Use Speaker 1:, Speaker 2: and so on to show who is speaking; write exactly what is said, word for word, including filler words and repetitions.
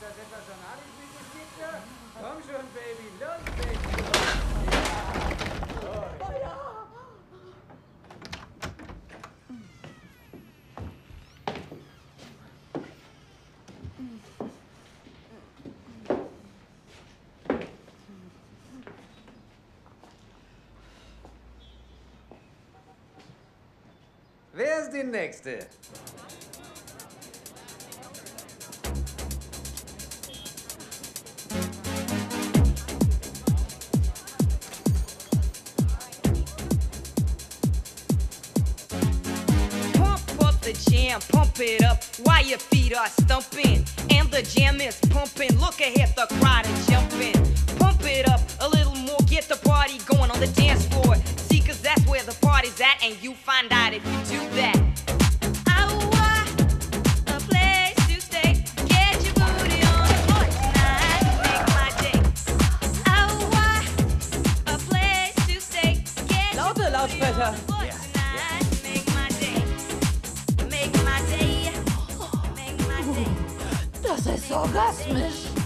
Speaker 1: das etwas schon alles mit dem Gitter? Komm schon, Baby, los, Baby. Ja. Oh, ja. Wer ist die Nächste?
Speaker 2: Jam, pump it up while your feet are stumping and the jam is pumping. Look ahead, the crowd is jumping. Pump it up a little more, get the party going on the dance floor. See, cause that's where the party's at, and you find out if you do that.
Speaker 3: Lautsprecher.
Speaker 4: Das ist orgasmisch.